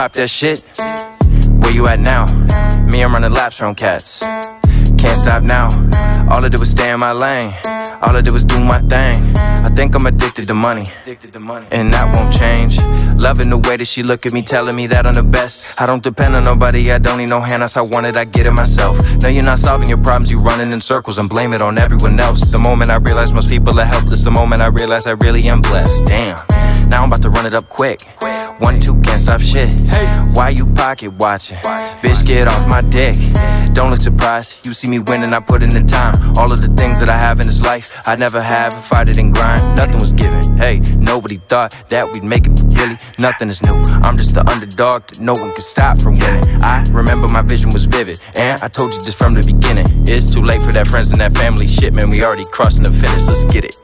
pop that shit. Where you at now? Me, I'm running laps from cats. Can't stop now. All I did was stay in my lane. All I did was do my thing. I think I'm addicted to money, and that won't change. Loving the way that she look at me, telling me that I'm the best. I don't depend on nobody, I don't need no handouts. I want it, I get it myself. No, you're not solving your problems, you running in circles and blame it on everyone else. The moment I realize most people are helpless, the moment I realize I really am blessed. Damn, now I'm about to run it up quick. 1, 2, can't stop shit. Why you pocket watching? Bitch, get off my dick. Don't look surprised, you see me winning, I put in the time. All of the things that I have in this life, I'd never have if I didn't grind. Nothing was given, hey, nobody thought that we'd make it, but really, nothing is new. I'm just the underdog that no one can stop from winning. I remember my vision was vivid, and I told you this from the beginning. It's too late for that friends and that family shit, man, we already crossing the finish, let's get it.